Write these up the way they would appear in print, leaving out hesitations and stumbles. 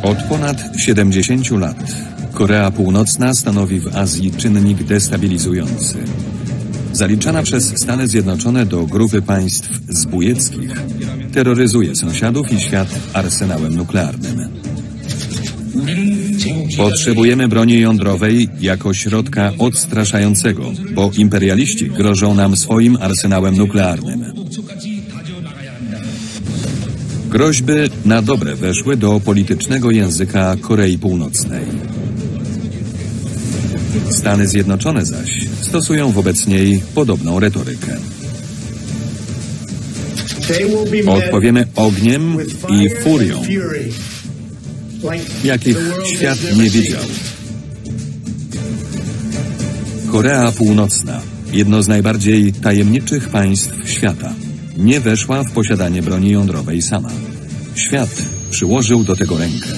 Od ponad 70 lat Korea Północna stanowi w Azji czynnik destabilizujący. Zaliczana przez Stany Zjednoczone do grupy państw zbójeckich, terroryzuje sąsiadów i świat arsenałem nuklearnym. Potrzebujemy broni jądrowej jako środka odstraszającego, bo imperialiści grożą nam swoim arsenałem nuklearnym. Groźby na dobre weszły do politycznego języka Korei Północnej. Stany Zjednoczone zaś stosują wobec niej podobną retorykę. Odpowiemy ogniem i furią, jakich świat nie widział. Korea Północna, jedno z najbardziej tajemniczych państw świata, nie weszła w posiadanie broni jądrowej sama. Świat przyłożył do tego rękę.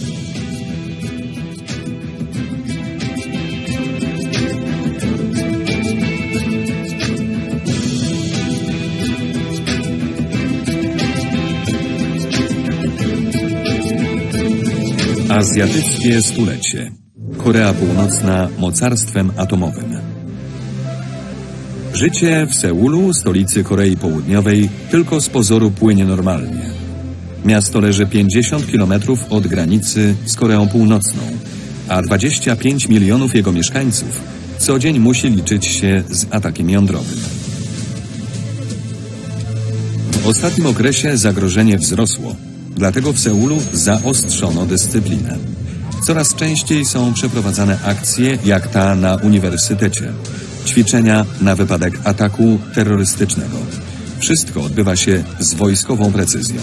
Azjatyckie stulecie. Korea Północna mocarstwem atomowym. Życie w Seulu, stolicy Korei Południowej, tylko z pozoru płynie normalnie. Miasto leży 50 kilometrów od granicy z Koreą Północną, a 25 milionów jego mieszkańców co dzień musi liczyć się z atakiem jądrowym. W ostatnim okresie zagrożenie wzrosło, dlatego w Seulu zaostrzono dyscyplinę. Coraz częściej są przeprowadzane akcje jak ta na uniwersytecie. Ćwiczenia na wypadek ataku terrorystycznego. Wszystko odbywa się z wojskową precyzją.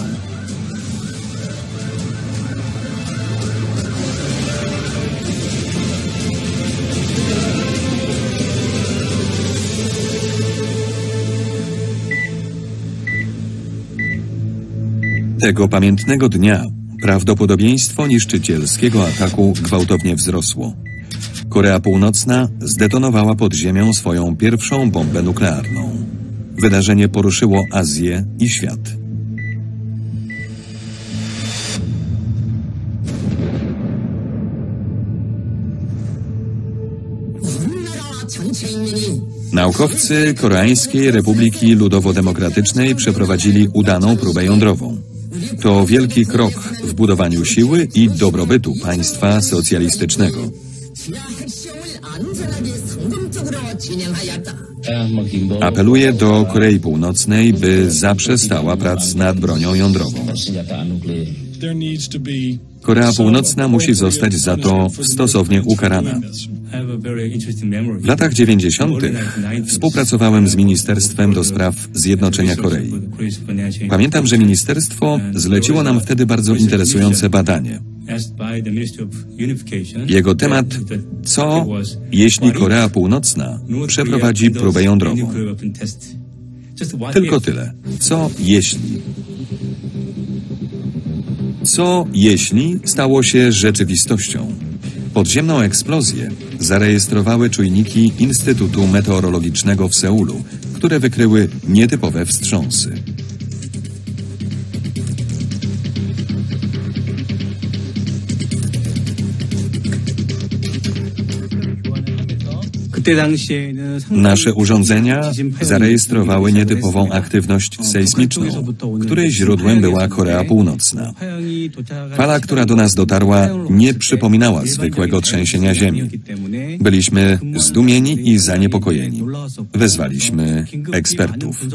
Tego pamiętnego dnia prawdopodobieństwo niszczycielskiego ataku gwałtownie wzrosło. Korea Północna zdetonowała pod ziemią swoją pierwszą bombę nuklearną. Wydarzenie poruszyło Azję i świat. Naukowcy Koreańskiej Republiki Ludowo-Demokratycznej przeprowadzili udaną próbę jądrową. To wielki krok w budowaniu siły i dobrobytu państwa socjalistycznego. Apeluję do Korei Północnej, by zaprzestała prac nad bronią jądrową. Korea Północna musi zostać za to stosownie ukarana. W latach 90. współpracowałem z Ministerstwem do Spraw Zjednoczenia Korei. Pamiętam, że ministerstwo zleciło nam wtedy bardzo interesujące badanie. Jego temat: co, jeśli Korea Północna przeprowadzi próbę jądrową? Tylko tyle. Co, jeśli? Co, jeśli stało się rzeczywistością? Podziemną eksplozję zarejestrowały czujniki Instytutu Meteorologicznego w Seulu, które wykryły nietypowe wstrząsy. Nasze urządzenia zarejestrowały nietypową aktywność sejsmiczną, której źródłem była Korea Północna. Fala, która do nas dotarła, nie przypominała zwykłego trzęsienia ziemi. Byliśmy zdumieni i zaniepokojeni. Wezwaliśmy ekspertów.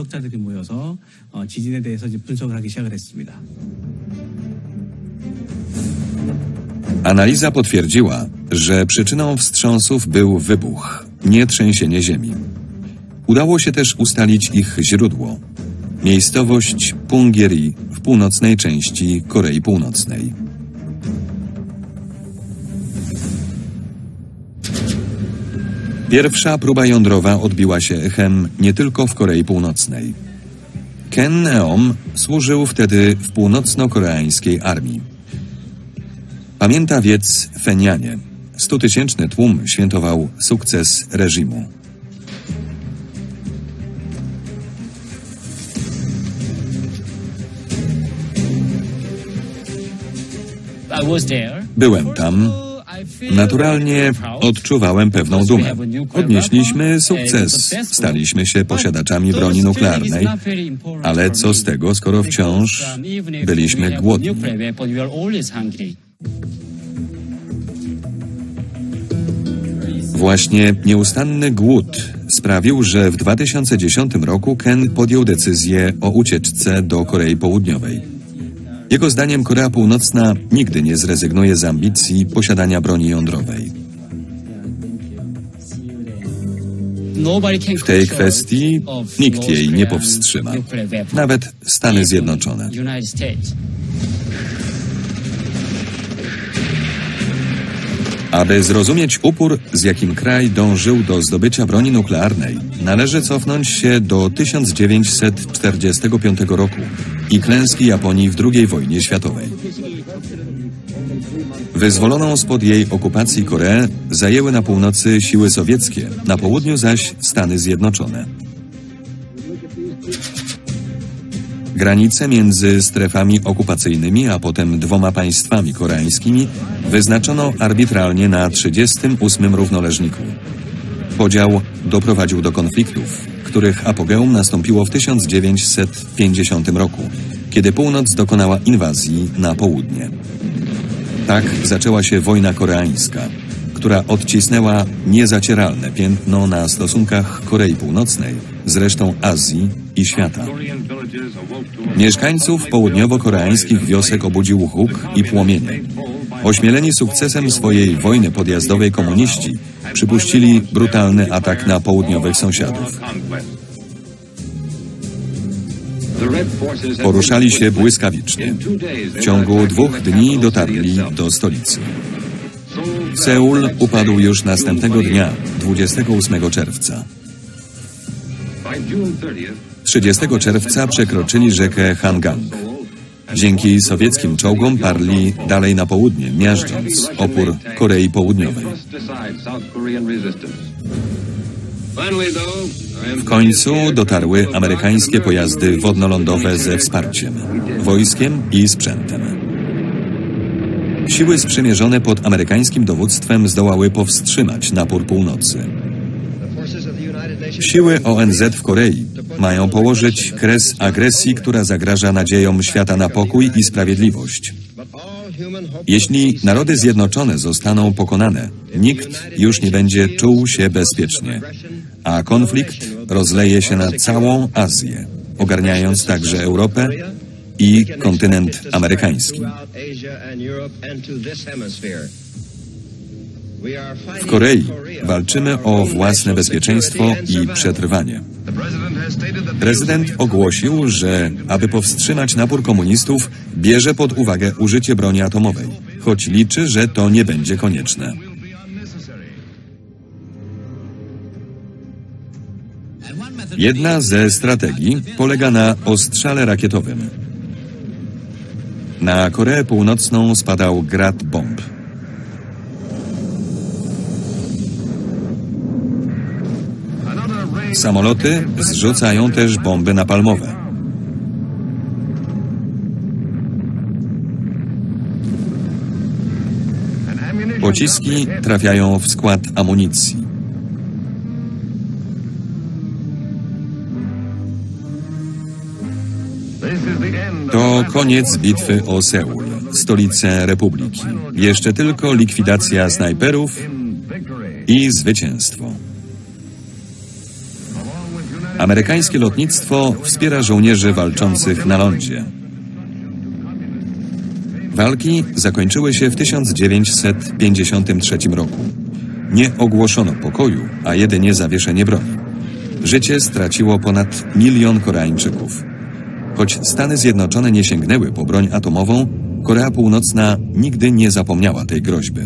Analiza potwierdziła, że przyczyną wstrząsów był wybuch, nie trzęsienie ziemi. Udało się też ustalić ich źródło. Miejscowość Punggye-ri w północnej części Korei Północnej. Pierwsza próba jądrowa odbiła się echem nie tylko w Korei Północnej. Ken Neom służył wtedy w północno-koreańskiej armii. Pamięta wiec Fenianie. 100-tysięczny tłum świętował sukces reżimu. Byłem tam. Naturalnie odczuwałem pewną dumę. Odnieśliśmy sukces, staliśmy się posiadaczami broni nuklearnej, ale co z tego, skoro wciąż byliśmy głodni? Właśnie nieustanny głód sprawił, że w 2010 roku Ken podjął decyzję o ucieczce do Korei Południowej. Jego zdaniem Korea Północna nigdy nie zrezygnuje z ambicji posiadania broni jądrowej. W tej kwestii nikt jej nie powstrzyma, nawet Stany Zjednoczone. Aby zrozumieć upór, z jakim kraj dążył do zdobycia broni nuklearnej, należy cofnąć się do 1945 roku i klęski Japonii w II wojnie światowej. Wyzwoloną spod jej okupacji Koreę zajęły na północy siły sowieckie, na południu zaś Stany Zjednoczone. Granice między strefami okupacyjnymi, a potem dwoma państwami koreańskimi wyznaczono arbitralnie na 38 równoleżniku. Podział doprowadził do konfliktów, których apogeum nastąpiło w 1950 roku, kiedy północ dokonała inwazji na południe. Tak zaczęła się wojna koreańska, która odcisnęła niezacieralne piętno na stosunkach Korei Północnej z resztą Azji i świata. Mieszkańców południowo-koreańskich wiosek obudził huk i płomienie. Ośmieleni sukcesem swojej wojny podjazdowej komuniści przypuścili brutalny atak na południowych sąsiadów. Poruszali się błyskawicznie. W ciągu 2 dni dotarli do stolicy. Seul upadł już następnego dnia, 28 czerwca. 30 czerwca przekroczyli rzekę Hangang. Dzięki sowieckim czołgom parli dalej na południe, miażdżąc opór Korei Południowej. W końcu dotarły amerykańskie pojazdy wodno-lądowe ze wsparciem, wojskiem i sprzętem. Siły sprzymierzone pod amerykańskim dowództwem zdołały powstrzymać napór północy. Siły ONZ w Korei mają położyć kres agresji, która zagraża nadziejom świata na pokój i sprawiedliwość. Jeśli narody zjednoczone zostaną pokonane, nikt już nie będzie czuł się bezpiecznie, a konflikt rozleje się na całą Azję, ogarniając także Europę i kontynent amerykański. W Korei walczymy o własne bezpieczeństwo i przetrwanie. Prezydent ogłosił, że aby powstrzymać napór komunistów, bierze pod uwagę użycie broni atomowej, choć liczy, że to nie będzie konieczne. Jedna ze strategii polega na ostrzale rakietowym. Na Koreę Północną spadał grad bomb. Samoloty zrzucają też bomby napalmowe. Pociski trafiają w skład amunicji. To koniec bitwy o Seul, stolicę republiki. Jeszcze tylko likwidacja snajperów i zwycięstwo. Amerykańskie lotnictwo wspiera żołnierzy walczących na lądzie. Walki zakończyły się w 1953 roku. Nie ogłoszono pokoju, a jedynie zawieszenie broni. Życie straciło ponad 1 milion Koreańczyków. Choć Stany Zjednoczone nie sięgnęły po broń atomową, Korea Północna nigdy nie zapomniała tej groźby.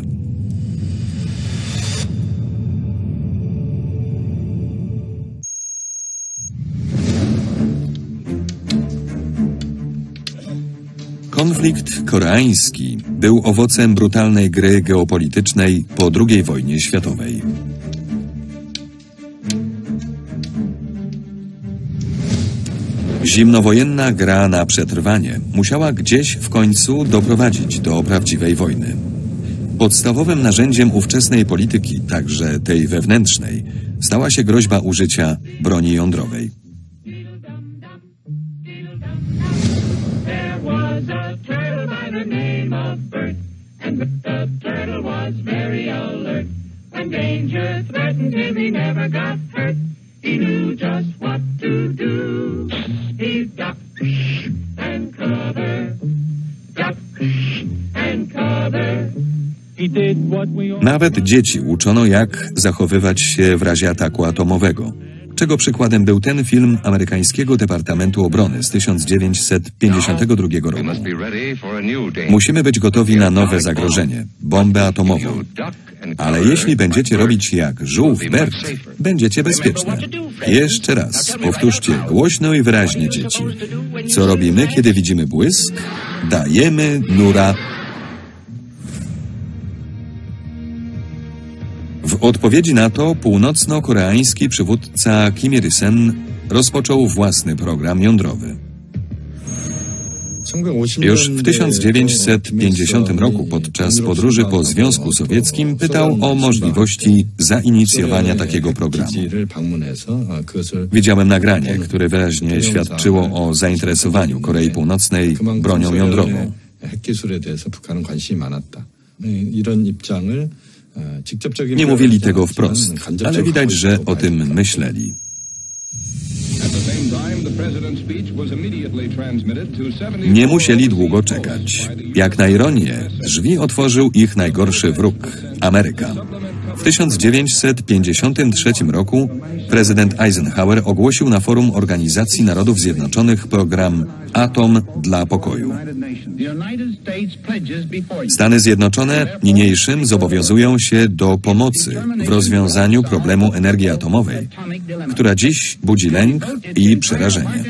Konflikt koreański był owocem brutalnej gry geopolitycznej po II wojnie światowej. Zimnowojenna gra na przetrwanie musiała gdzieś w końcu doprowadzić do prawdziwej wojny. Podstawowym narzędziem ówczesnej polityki, także tej wewnętrznej, stała się groźba użycia broni jądrowej. Nawet dzieci uczono, jak zachowywać się w razie ataku atomowego, czego przykładem był ten film amerykańskiego Departamentu Obrony z 1952 roku. Musimy być gotowi na nowe zagrożenie, bombę atomową. Ale jeśli będziecie robić jak żółw Bert, będziecie bezpieczne. Jeszcze raz, powtórzcie głośno i wyraźnie, dzieci. Co robimy, kiedy widzimy błysk? Dajemy nura. W odpowiedzi na to północno-koreański przywódca Kim Il-sen rozpoczął własny program jądrowy. Już w 1950 roku podczas podróży po Związku Sowieckim pytał o możliwości zainicjowania takiego programu. Widziałem nagranie, które wyraźnie świadczyło o zainteresowaniu Korei Północnej bronią jądrową. Nie mówili tego wprost, ale widać, że o tym myśleli. Nie musieli długo czekać. Jak na ironię, drzwi otworzył ich najgorszy wróg – Ameryka. W 1953 roku prezydent Eisenhower ogłosił na forum Organizacji Narodów Zjednoczonych program Atom dla pokoju. Stany Zjednoczone niniejszym zobowiązują się do pomocy w rozwiązaniu problemu energii atomowej, która dziś budzi lęk i przerażenie.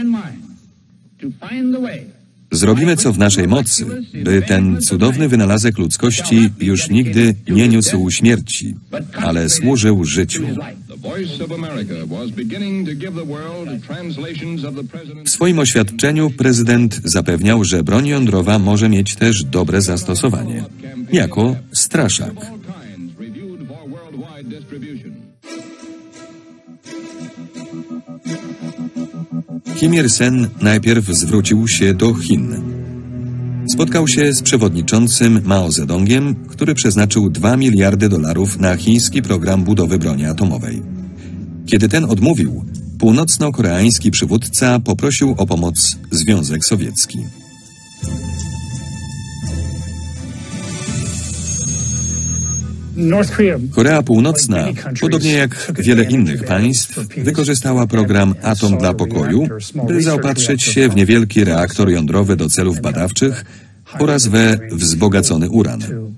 Zrobimy co w naszej mocy, by ten cudowny wynalazek ludzkości już nigdy nie niósł śmierci, ale służył życiu. W swoim oświadczeniu prezydent zapewniał, że broń jądrowa może mieć też dobre zastosowanie, jako straszak. Kim Il-sen najpierw zwrócił się do Chin. Spotkał się z przewodniczącym Mao Zedongiem, który przeznaczył $2 miliardy na chiński program budowy broni atomowej. Kiedy ten odmówił, północno-koreański przywódca poprosił o pomoc Związek Sowiecki. Korea Północna, podobnie jak wiele innych państw, wykorzystała program Atom dla pokoju, by zaopatrzyć się w niewielki reaktor jądrowy do celów badawczych oraz we wzbogacony uran.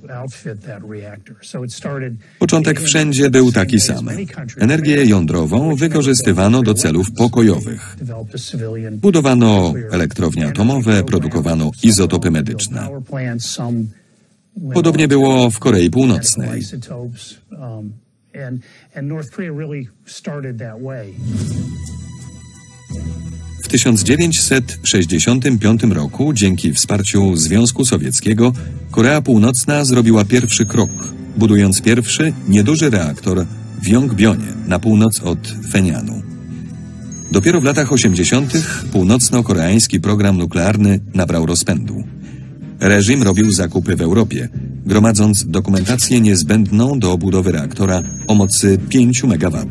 Początek wszędzie był taki sam. Energię jądrową wykorzystywano do celów pokojowych. Budowano elektrownie atomowe, produkowano izotopy medyczne. Podobnie było w Korei Północnej. W 1965 roku, dzięki wsparciu Związku Sowieckiego, Korea Północna zrobiła pierwszy krok, budując pierwszy, nieduży reaktor w Yongbyonie, na północ od Phenianu. Dopiero w latach 80. północno-koreański program nuklearny nabrał rozpędu. Reżim robił zakupy w Europie, gromadząc dokumentację niezbędną do budowy reaktora o mocy 5 MW.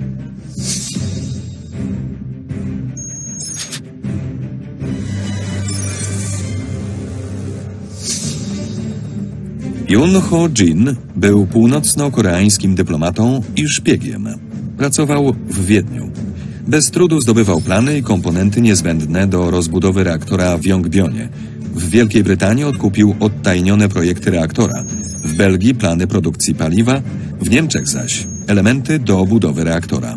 Yoon Ho-jin był północno-koreańskim dyplomatą i szpiegiem. Pracował w Wiedniu. Bez trudu zdobywał plany i komponenty niezbędne do rozbudowy reaktora w Yongbyonie. W Wielkiej Brytanii odkupił odtajnione projekty reaktora, w Belgii plany produkcji paliwa, w Niemczech zaś elementy do budowy reaktora.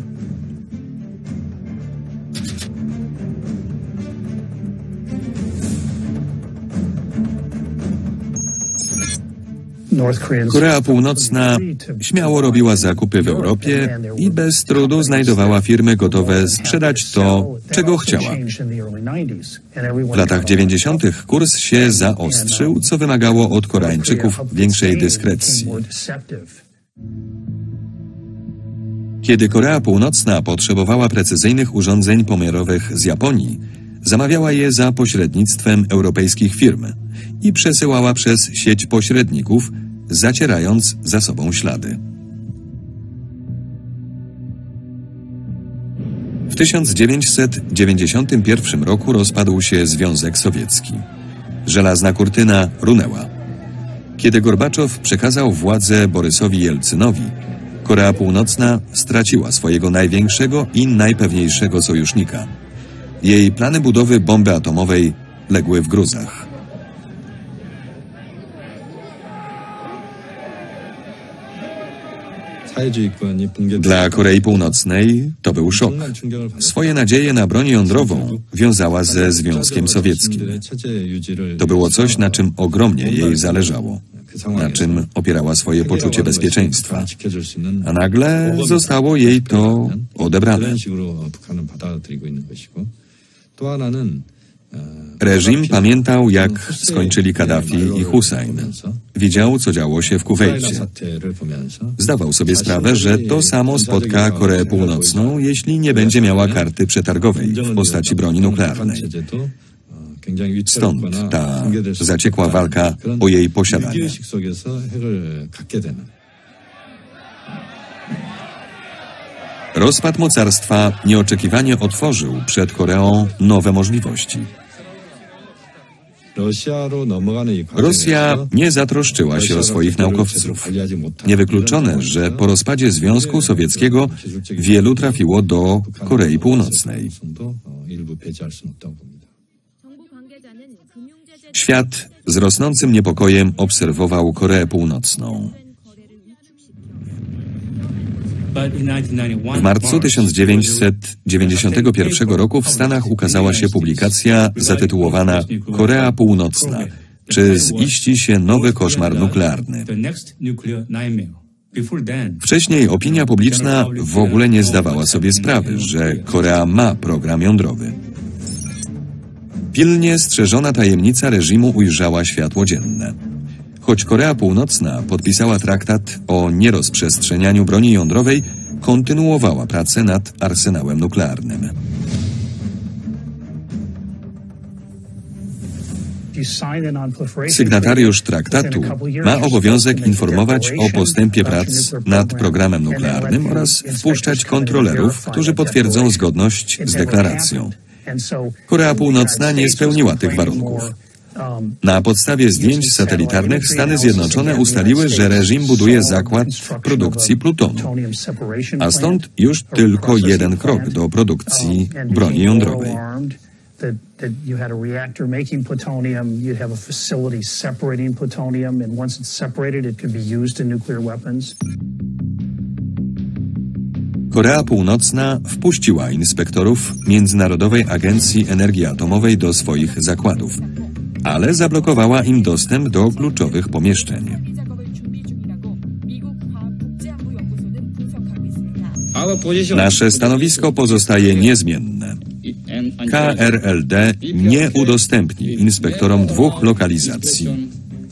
Korea Północna śmiało robiła zakupy w Europie i bez trudu znajdowała firmy gotowe sprzedać to, czego chciała. W latach 90. kurs się zaostrzył, co wymagało od Koreańczyków większej dyskrecji. Kiedy Korea Północna potrzebowała precyzyjnych urządzeń pomiarowych z Japonii, zamawiała je za pośrednictwem europejskich firm i przesyłała przez sieć pośredników, zacierając za sobą ślady. W 1991 roku rozpadł się Związek Sowiecki. Żelazna kurtyna runęła. Kiedy Gorbaczow przekazał władzę Borysowi Jelcynowi, Korea Północna straciła swojego największego i najpewniejszego sojusznika. Jej plany budowy bomby atomowej legły w gruzach. Dla Korei Północnej to był szok. Swoje nadzieje na broń jądrową wiązała ze Związkiem Sowieckim. To było coś, na czym ogromnie jej zależało, na czym opierała swoje poczucie bezpieczeństwa. A nagle zostało jej to odebrane. Reżim pamiętał, jak skończyli Kaddafi i Hussein. Widział, co działo się w Kuwejcie. Zdawał sobie sprawę, że to samo spotka Koreę Północną, jeśli nie będzie miała karty przetargowej w postaci broni nuklearnej. Stąd ta zaciekła walka o jej posiadanie. Rozpad mocarstwa nieoczekiwanie otworzył przed Koreą nowe możliwości. Rosja nie zatroszczyła się o swoich naukowców. Niewykluczone, że po rozpadzie Związku Sowieckiego wielu trafiło do Korei Północnej. Świat z rosnącym niepokojem obserwował Koreę Północną. W marcu 1991 roku w Stanach ukazała się publikacja zatytułowana Korea Północna. Czy ziści się nowy koszmar nuklearny? Wcześniej opinia publiczna w ogóle nie zdawała sobie sprawy, że Korea ma program jądrowy. Pilnie strzeżona tajemnica reżimu ujrzała światło dzienne. Choć Korea Północna podpisała traktat o nierozprzestrzenianiu broni jądrowej, kontynuowała pracę nad arsenałem nuklearnym. Sygnatariusz traktatu ma obowiązek informować o postępie prac nad programem nuklearnym oraz wpuszczać kontrolerów, którzy potwierdzą zgodność z deklaracją. Korea Północna nie spełniła tych warunków. Na podstawie zdjęć satelitarnych Stany Zjednoczone ustaliły, że reżim buduje zakład produkcji plutonu, a stąd już tylko jeden krok do produkcji broni jądrowej. Korea Północna wpuściła inspektorów Międzynarodowej Agencji Energii Atomowej do swoich zakładów, ale zablokowała im dostęp do kluczowych pomieszczeń. Nasze stanowisko pozostaje niezmienne. KRLD nie udostępni inspektorom dwóch lokalizacji.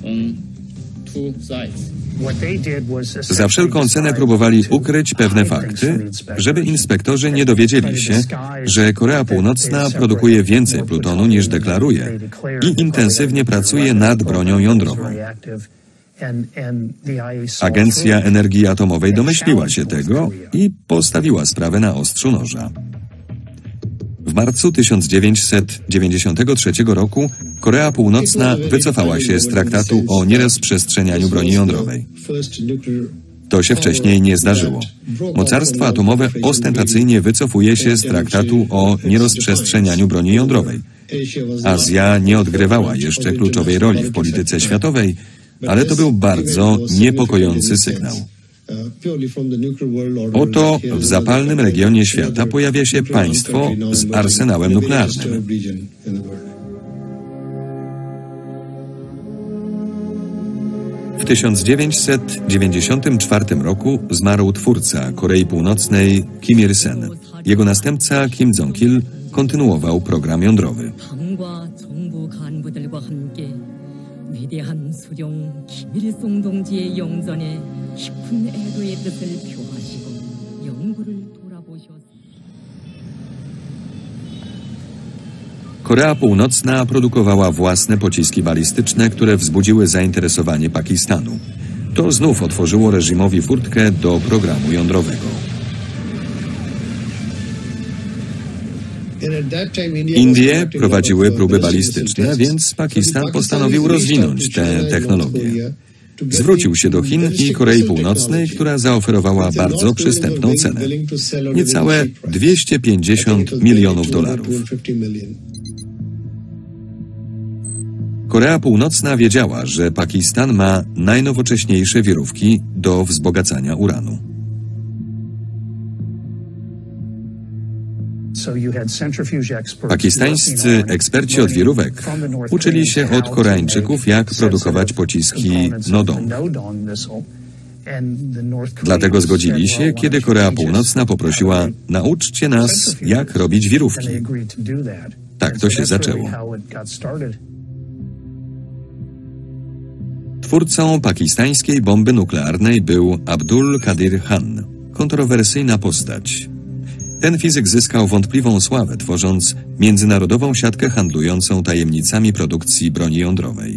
Za wszelką cenę próbowali ukryć pewne fakty, żeby inspektorzy nie dowiedzieli się, że Korea Północna produkuje więcej plutonu niż deklaruje i intensywnie pracuje nad bronią jądrową. Agencja Energii Atomowej domyśliła się tego i postawiła sprawę na ostrzu noża. W marcu 1993 roku Korea Północna wycofała się z traktatu o nierozprzestrzenianiu broni jądrowej. To się wcześniej nie zdarzyło. Mocarstwo atomowe ostentacyjnie wycofuje się z traktatu o nierozprzestrzenianiu broni jądrowej. Azja nie odgrywała jeszcze kluczowej roli w polityce światowej, ale to był bardzo niepokojący sygnał. Oto w zapalnym regionie świata pojawia się państwo z arsenałem nuklearnym. W 1994 roku zmarł twórca Korei Północnej Kim Il-sen. Jego następca Kim Jong-il kontynuował program jądrowy. Korea Północna produkowała własne pociski balistyczne, które wzbudziły zainteresowanie Pakistanu. To znów otworzyło reżimowi furtkę do programu jądrowego. Indie prowadziły próby balistyczne, więc Pakistan postanowił rozwinąć tę technologię. Zwrócił się do Chin i Korei Północnej, która zaoferowała bardzo przystępną cenę. Niecałe $250 milionów. Korea Północna wiedziała, że Pakistan ma najnowocześniejsze wirówki do wzbogacania uranu. Pakistańscy eksperci od wirówek uczyli się od Koreańczyków, jak produkować pociski Nodong. Dlatego zgodzili się, kiedy Korea Północna poprosiła: nauczcie nas, jak robić wirówki. Tak to się zaczęło. Twórcą pakistańskiej bomby nuklearnej był Abdul Qadir Khan, kontrowersyjna postać. Ten fizyk zyskał wątpliwą sławę, tworząc międzynarodową siatkę handlującą tajemnicami produkcji broni jądrowej.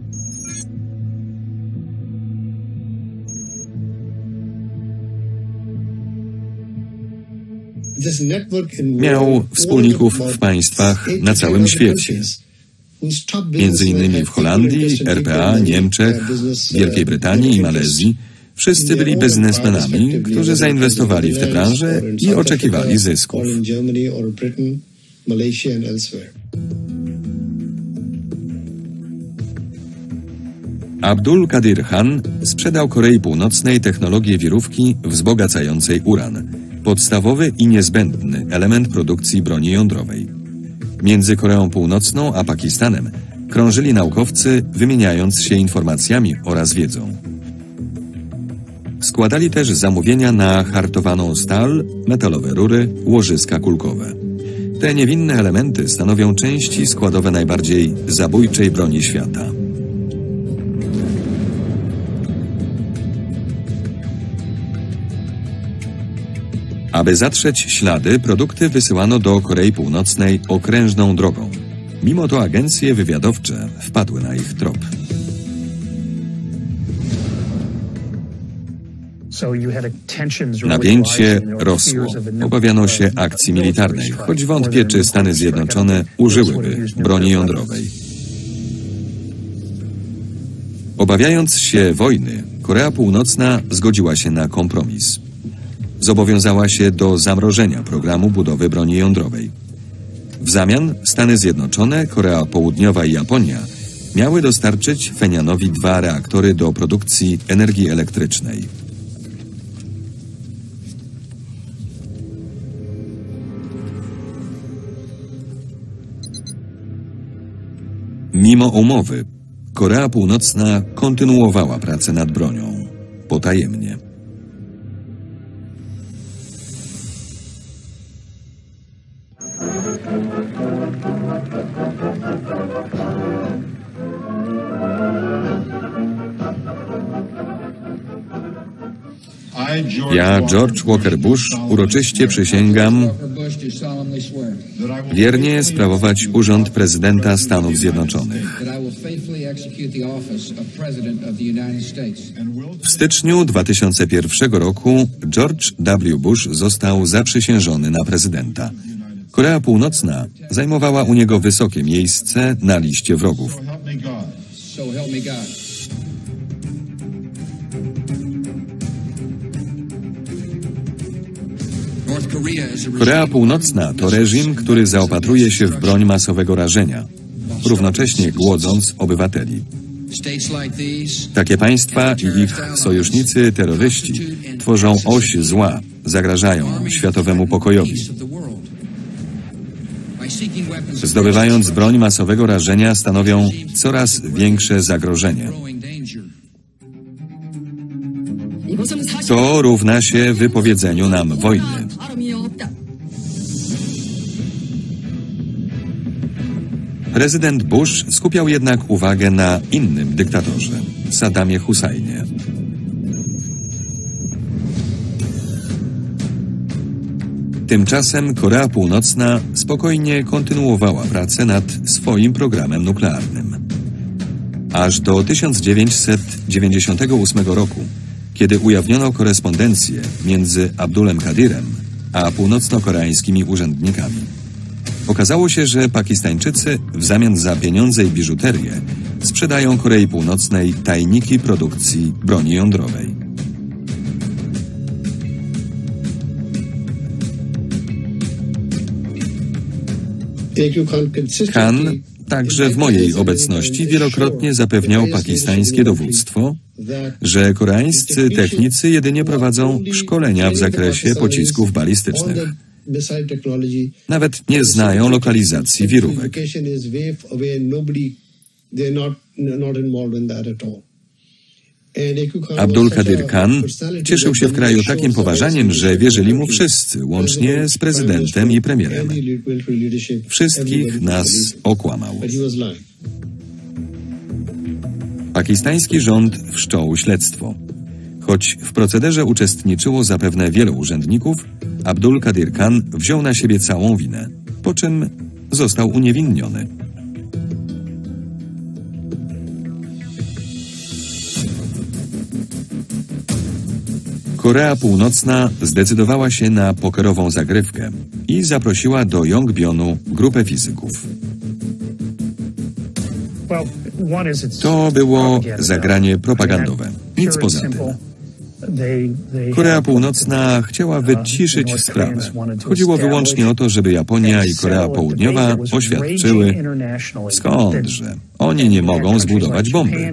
Miał wspólników w państwach na całym świecie. Między innymi w Holandii, RPA, Niemczech, Wielkiej Brytanii i Malezji. Wszyscy byli biznesmenami, którzy zainwestowali w tę branżę i oczekiwali zysków. Abdul Qadir Khan sprzedał Korei Północnej technologię wirówki wzbogacającej uran, podstawowy i niezbędny element produkcji broni jądrowej. Między Koreą Północną a Pakistanem krążyli naukowcy, wymieniając się informacjami oraz wiedzą. Składali też zamówienia na hartowaną stal, metalowe rury, łożyska kulkowe. Te niewinne elementy stanowią części składowe najbardziej zabójczej broni świata. Aby zatrzeć ślady, produkty wysyłano do Korei Północnej okrężną drogą. Mimo to agencje wywiadowcze wpadły na ich trop. Napięcie rosło. Obawiano się akcji militarnej, choć wątpię, czy Stany Zjednoczone użyłyby broni jądrowej. Obawiając się wojny, Korea Północna zgodziła się na kompromis. Zobowiązała się do zamrożenia programu budowy broni jądrowej. W zamian Stany Zjednoczone, Korea Południowa i Japonia miały dostarczyć Phenianowi 2 reaktory do produkcji energii elektrycznej. Mimo umowy, Korea Północna kontynuowała pracę nad bronią, potajemnie. Ja, George Walker Bush, uroczyście przysięgam wiernie sprawować urząd prezydenta Stanów Zjednoczonych. W styczniu 2001 roku George W. Bush został zaprzysiężony na prezydenta. Korea Północna zajmowała u niego wysokie miejsce na liście wrogów. Korea Północna to reżim, który zaopatruje się w broń masowego rażenia, równocześnie głodząc obywateli. Takie państwa i ich sojusznicy terroryści tworzą oś zła, zagrażają światowemu pokojowi. Zdobywając broń masowego rażenia, stanowią coraz większe zagrożenie. To równa się wypowiedzeniu nam wojny. Prezydent Bush skupiał jednak uwagę na innym dyktatorze, Saddamie Husajnie. Tymczasem Korea Północna spokojnie kontynuowała pracę nad swoim programem nuklearnym. Aż do 1998 roku, kiedy ujawniono korespondencję między Abdulem Kadirem a północno-koreańskimi urzędnikami. Okazało się, że Pakistańczycy w zamian za pieniądze i biżuterię sprzedają Korei Północnej tajniki produkcji broni jądrowej. Khan także w mojej obecności wielokrotnie zapewniał pakistańskie dowództwo, że koreańscy technicy jedynie prowadzą szkolenia w zakresie pocisków balistycznych. Nawet nie znają lokalizacji wirówek. Abdul Kadir Khan cieszył się w kraju takim poważaniem, że wierzyli mu wszyscy, łącznie z prezydentem i premierem. Wszystkich nas okłamał. Pakistański rząd wszczął śledztwo. Choć w procederze uczestniczyło zapewne wielu urzędników, Abdul Kadir Khan wziął na siebie całą winę, po czym został uniewinniony. Korea Północna zdecydowała się na pokerową zagrywkę i zaprosiła do Yongbyon grupę fizyków. To było zagranie propagandowe, nic poza tym. Korea Północna chciała wyciszyć sprawę. Chodziło wyłącznie o to, żeby Japonia i Korea Południowa oświadczyły, skądże oni nie mogą zbudować bomby.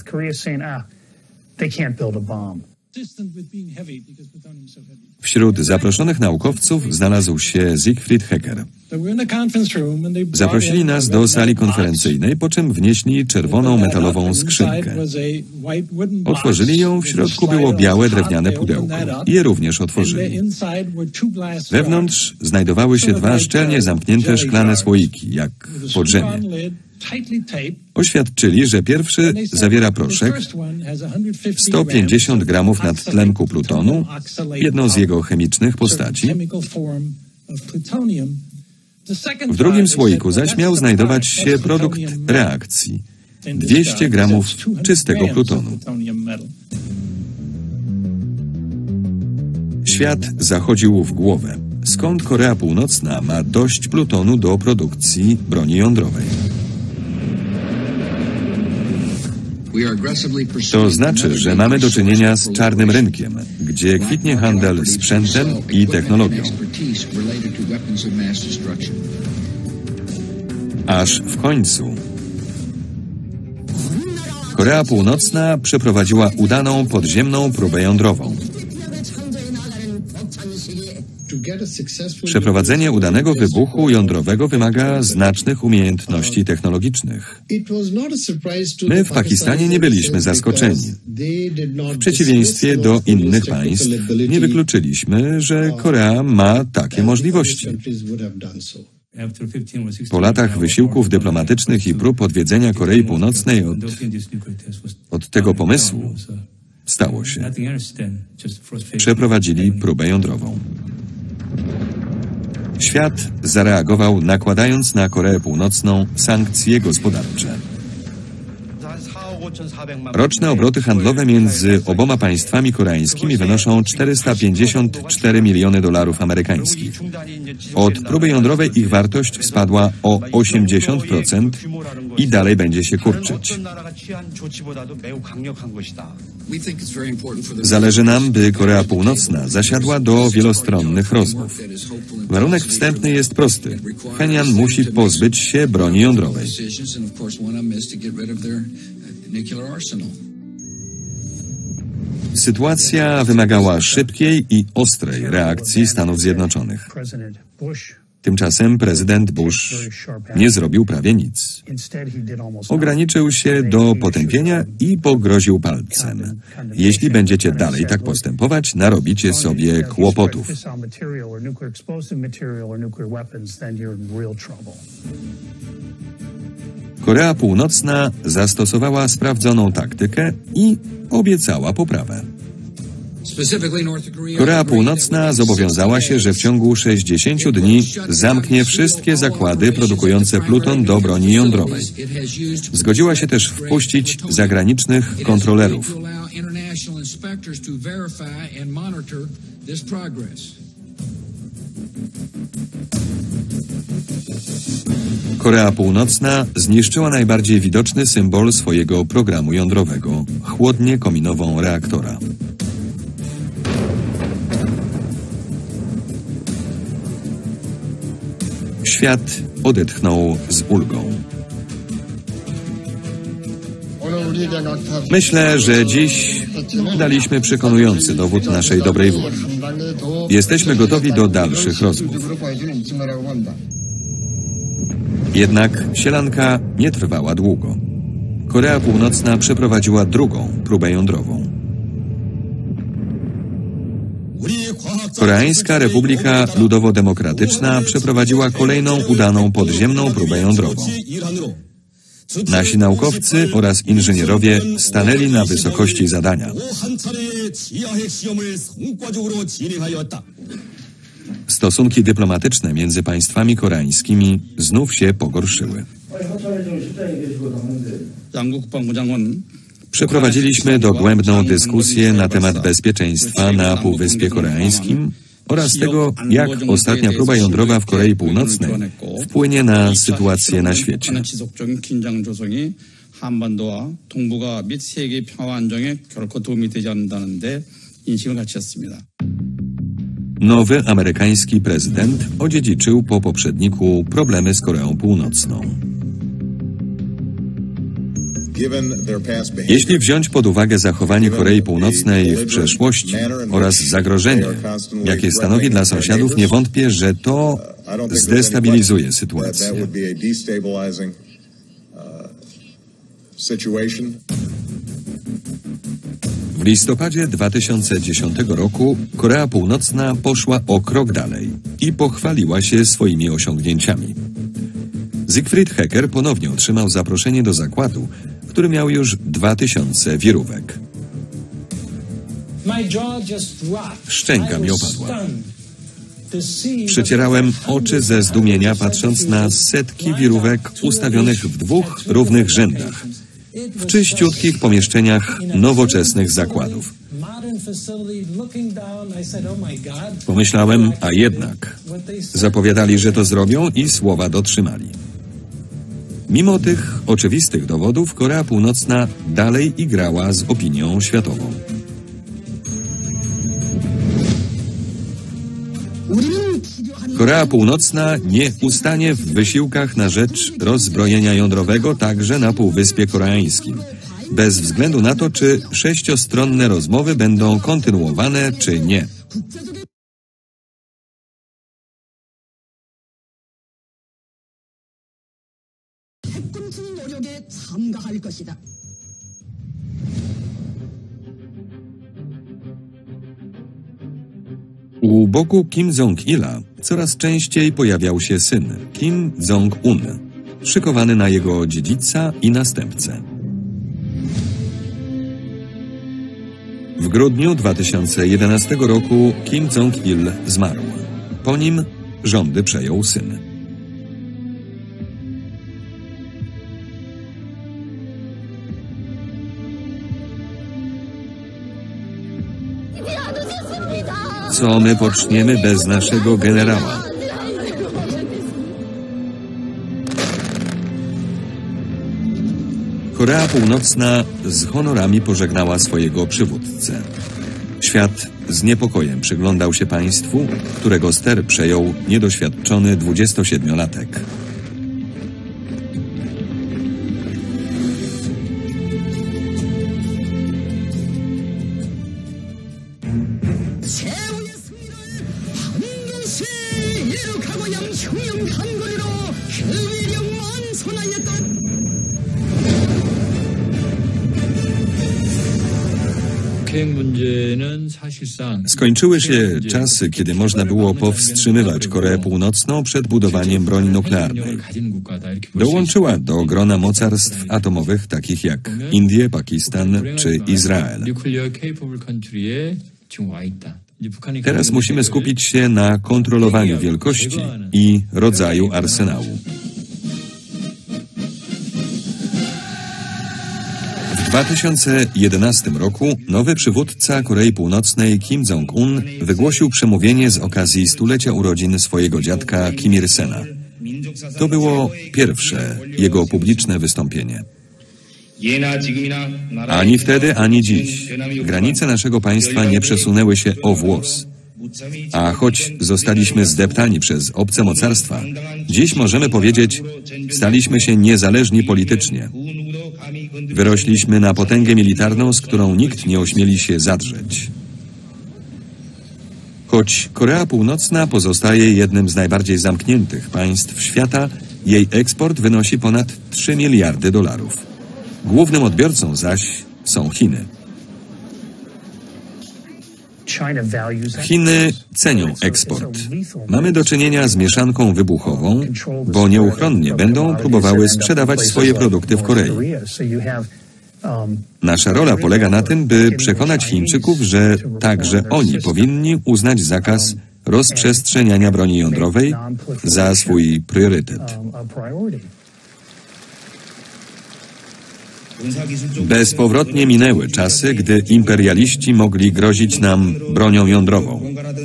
Wśród zaproszonych naukowców znalazł się Siegfried Hecker. Zaprosili nas do sali konferencyjnej, po czym wnieśli czerwoną metalową skrzynkę. Otworzyli ją, w środku było białe drewniane pudełko. Je również otworzyli. Wewnątrz znajdowały się dwa szczelnie zamknięte szklane słoiki, jak w podziemie. Oświadczyli, że pierwszy zawiera proszek, 150 gramów nadtlenku plutonu, jedną z jego chemicznych postaci. W drugim słoiku zaś miał znajdować się produkt reakcji, 200 gramów czystego plutonu. Świat zachodził w głowę. Skąd Korea Północna ma dość plutonu do produkcji broni jądrowej? To znaczy, że mamy do czynienia z czarnym rynkiem, gdzie kwitnie handel sprzętem i technologią. Aż w końcu Korea Północna przeprowadziła udaną podziemną próbę jądrową. Przeprowadzenie udanego wybuchu jądrowego wymaga znacznych umiejętności technologicznych. My w Pakistanie nie byliśmy zaskoczeni. W przeciwieństwie do innych państw nie wykluczyliśmy, że Korea ma takie możliwości. Po latach wysiłków dyplomatycznych i prób odwiedzenia Korei Północnej od tego pomysłu stało się. Przeprowadzili próbę jądrową. Świat zareagował, nakładając na Koreę Północną sankcje gospodarcze. Roczne obroty handlowe między oboma państwami koreańskimi wynoszą 454 miliony dolarów amerykańskich. Od próby jądrowej ich wartość spadła o 80% i dalej będzie się kurczyć. Zależy nam, by Korea Północna zasiadła do wielostronnych rozmów. Warunek wstępny jest prosty. Pchenjan musi pozbyć się broni jądrowej. Sytuacja wymagała szybkiej i ostrej reakcji Stanów Zjednoczonych. Tymczasem prezydent Bush nie zrobił prawie nic. Ograniczył się do potępienia i pogroził palcem. Jeśli będziecie dalej tak postępować, narobicie sobie kłopotów. Korea Północna zastosowała sprawdzoną taktykę i obiecała poprawę. Korea Północna zobowiązała się, że w ciągu 60 dni zamknie wszystkie zakłady produkujące pluton do broni jądrowej. Zgodziła się też wpuścić zagranicznych kontrolerów. Korea Północna zniszczyła najbardziej widoczny symbol swojego programu jądrowego – chłodnię kominową reaktora. Świat odetchnął z ulgą. Myślę, że dziś daliśmy przekonujący dowód naszej dobrej woli. Jesteśmy gotowi do dalszych rozmów. Jednak sielanka nie trwała długo. Korea Północna przeprowadziła drugą próbę jądrową. Koreańska Republika Ludowo-Demokratyczna przeprowadziła kolejną udaną podziemną próbę jądrową. Nasi naukowcy oraz inżynierowie stanęli na wysokości zadania. Stosunki dyplomatyczne między państwami koreańskimi znów się pogorszyły. Przeprowadziliśmy dogłębną dyskusję na temat bezpieczeństwa na Półwyspie Koreańskim oraz tego, jak ostatnia próba jądrowa w Korei Północnej wpłynie na sytuację na świecie. Nowy amerykański prezydent odziedziczył po poprzedniku problemy z Koreą Północną. Jeśli wziąć pod uwagę zachowanie Korei Północnej w przeszłości oraz zagrożenie, jakie stanowi dla sąsiadów, nie wątpię, że to zdestabilizuje sytuację. W listopadzie 2010 roku Korea Północna poszła o krok dalej i pochwaliła się swoimi osiągnięciami. Siegfried Hecker ponownie otrzymał zaproszenie do zakładu, który miał już 2000 wirówek. Szczęka mi opadła. Przecierałem oczy ze zdumienia, patrząc na setki wirówek ustawionych w dwóch równych rzędach, w czyściutkich pomieszczeniach nowoczesnych zakładów. Pomyślałem, a jednak zapowiadali, że to zrobią i słowa dotrzymali. Mimo tych oczywistych dowodów, Korea Północna dalej igrała z opinią światową. Korea Północna nie ustanie w wysiłkach na rzecz rozbrojenia jądrowego także na Półwyspie Koreańskim, bez względu na to, czy sześciostronne rozmowy będą kontynuowane, czy nie. U boku Kim Jong-ila coraz częściej pojawiał się syn, Kim Jong-un, szykowany na jego dziedzica i następcę. W grudniu 2011 roku Kim Jong-il zmarł. Po nim rządy przejął syn. Co my poczniemy bez naszego generała? Korea Północna z honorami pożegnała swojego przywódcę. Świat z niepokojem przyglądał się państwu, którego ster przejął niedoświadczony 27-latek. Skończyły się czasy, kiedy można było powstrzymywać Koreę Północną przed budowaniem broni nuklearnej. Dołączyła do grona mocarstw atomowych takich jak Indie, Pakistan czy Izrael. Teraz musimy skupić się na kontrolowaniu wielkości i rodzaju arsenału. W 2011 roku nowy przywódca Korei Północnej Kim Jong-un wygłosił przemówienie z okazji stulecia urodzin swojego dziadka Kim Il-sena. To było pierwsze jego publiczne wystąpienie. Ani wtedy, ani dziś granice naszego państwa nie przesunęły się o włos. A choć zostaliśmy zdeptani przez obce mocarstwa, dziś możemy powiedzieć, staliśmy się niezależni politycznie. Wyrośliśmy na potęgę militarną, z którą nikt nie ośmieli się zadrzeć. Choć Korea Północna pozostaje jednym z najbardziej zamkniętych państw świata, jej eksport wynosi ponad 3 miliardy dolarów. Głównym odbiorcą zaś są Chiny. Chiny cenią eksport. Mamy do czynienia z mieszanką wybuchową, bo nieuchronnie będą próbowały sprzedawać swoje produkty w Korei. Nasza rola polega na tym, by przekonać Chińczyków, że także oni powinni uznać zakaz rozprzestrzeniania broni jądrowej za swój priorytet. Bezpowrotnie minęły czasy, gdy imperialiści mogli grozić nam bronią jądrową.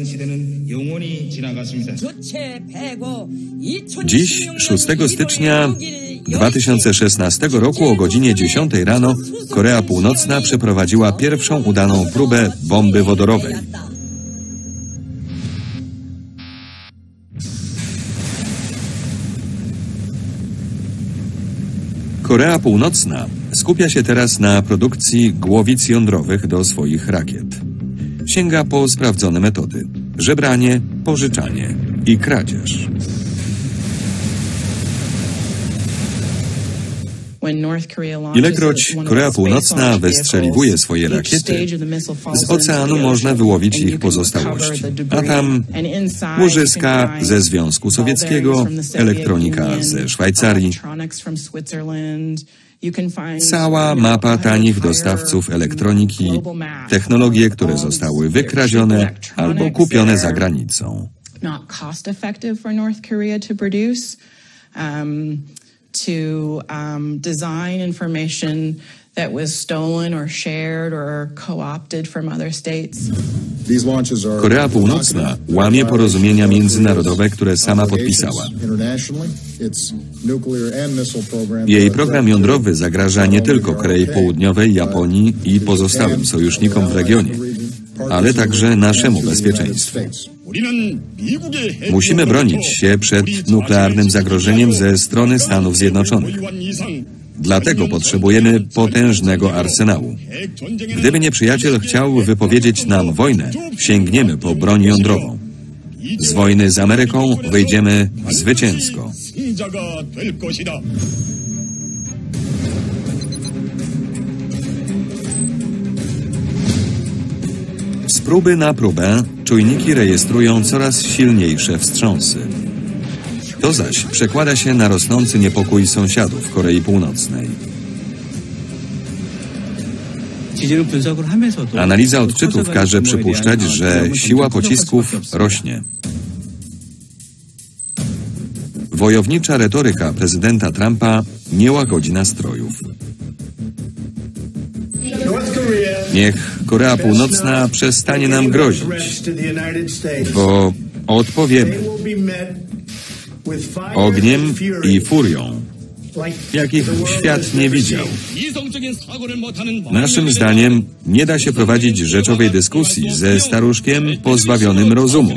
Dziś, 6 stycznia 2016 roku o godzinie 10 rano Korea Północna przeprowadziła pierwszą udaną próbę bomby wodorowej. Korea Północna skupia się teraz na produkcji głowic jądrowych do swoich rakiet. Sięga po sprawdzone metody: żebranie, pożyczanie i kradzież. Ilekroć Korea Północna wystrzeliwuje swoje rakiety, z oceanu można wyłowić ich pozostałości, a tam łożyska ze Związku Sowieckiego, elektronika ze Szwajcarii, cała mapa tanich dostawców elektroniki, technologie, które zostały wykradzione albo kupione za granicą. To design information that was stolen or shared or co-opted from other states. Korea Północna łamie porozumienia międzynarodowe, które sama podpisała. Jej program jądrowy zagraża nie tylko Korei Południowej, Japonii i pozostałym sojusznikom w regionie, ale także naszemu bezpieczeństwu. Musimy bronić się przed nuklearnym zagrożeniem ze strony Stanów Zjednoczonych. Dlatego potrzebujemy potężnego arsenału. Gdyby nieprzyjaciel chciał wypowiedzieć nam wojnę, sięgniemy po broń jądrową. Z wojny z Ameryką wyjdziemy zwycięsko. Z próby na próbę czujniki rejestrują coraz silniejsze wstrząsy. To zaś przekłada się na rosnący niepokój sąsiadów Korei Północnej. Analiza odczytów każe przypuszczać, że siła pocisków rośnie. Wojownicza retoryka prezydenta Trumpa nie łagodzi nastrojów. Niech Korea Północna przestanie nam grozić, bo odpowiemy ogniem i furią, jakich świat nie widział. Naszym zdaniem nie da się prowadzić rzeczowej dyskusji ze staruszkiem pozbawionym rozumu.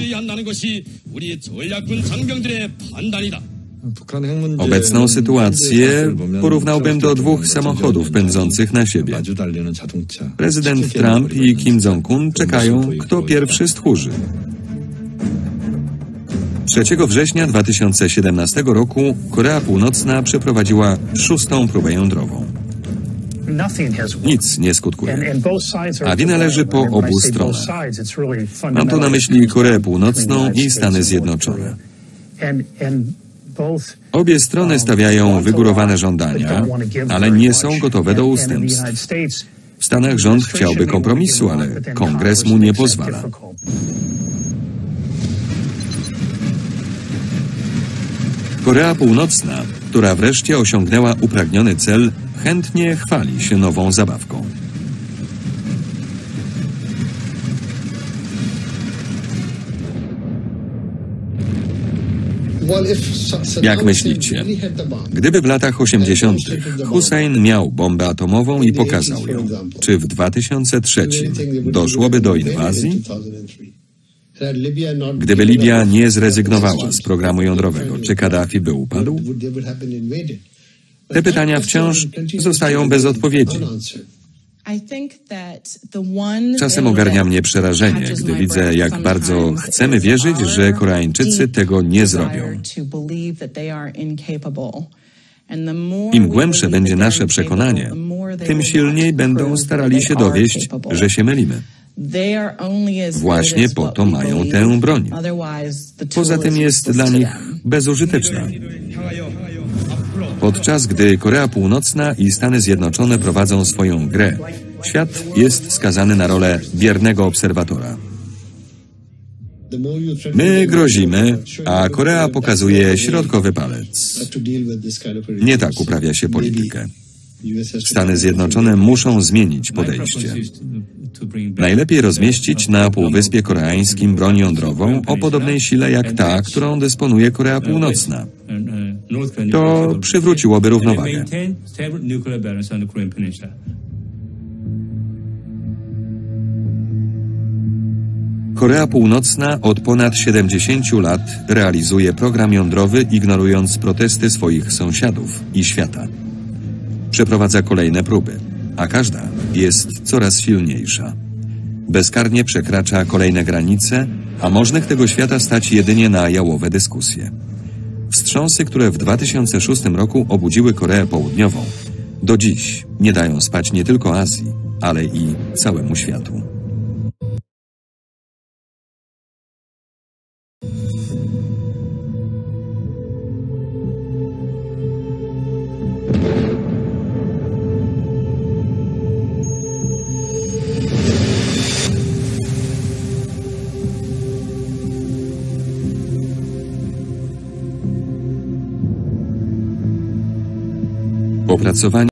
Obecną sytuację porównałbym do dwóch samochodów pędzących na siebie. Prezydent Trump i Kim Jong-un czekają, kto pierwszy stchórzy. 3 września 2017 roku Korea Północna przeprowadziła 6. próbę jądrową. Nic nie skutkuje. A wina leży po obu stronach. Mam tu na myśli Koreę Północną i Stany Zjednoczone. Obie strony stawiają wygórowane żądania, ale nie są gotowe do ustępstw. W Stanach rząd chciałby kompromisu, ale Kongres mu nie pozwala. Korea Północna, która wreszcie osiągnęła upragniony cel, chętnie chwali się nową zabawką. Jak myślicie, gdyby w latach 80. Hussein miał bombę atomową i pokazał ją, czy w 2003 doszłoby do inwazji? Gdyby Libia nie zrezygnowała z programu jądrowego, czy Kaddafi by upadł? Te pytania wciąż zostają bez odpowiedzi. Czasem ogarnia mnie przerażenie, gdy widzę, jak bardzo chcemy wierzyć, że Koreańczycy tego nie zrobią. Im głębsze będzie nasze przekonanie, tym silniej będą starali się dowieść, że się mylimy. Właśnie po to mają tę broń. Poza tym jest dla nich bezużyteczna. Podczas gdy Korea Północna i Stany Zjednoczone prowadzą swoją grę, świat jest skazany na rolę biernego obserwatora. My grozimy, a Korea pokazuje środkowy palec. Nie tak uprawia się politykę. Stany Zjednoczone muszą zmienić podejście. Najlepiej rozmieścić na Półwyspie Koreańskim broń jądrową o podobnej sile jak ta, którą dysponuje Korea Północna. To przywróciłoby równowagę. Korea Północna od ponad 70 lat realizuje program jądrowy, ignorując protesty swoich sąsiadów i świata. Przeprowadza kolejne próby, a każda jest coraz silniejsza. Bezkarnie przekracza kolejne granice, a możnych tego świata stać jedynie na jałowe dyskusje. Wstrząsy, które w 2006 roku obudziły Koreę Południową, do dziś nie dają spać nie tylko Azji, ale i całemu światu. Opracowanie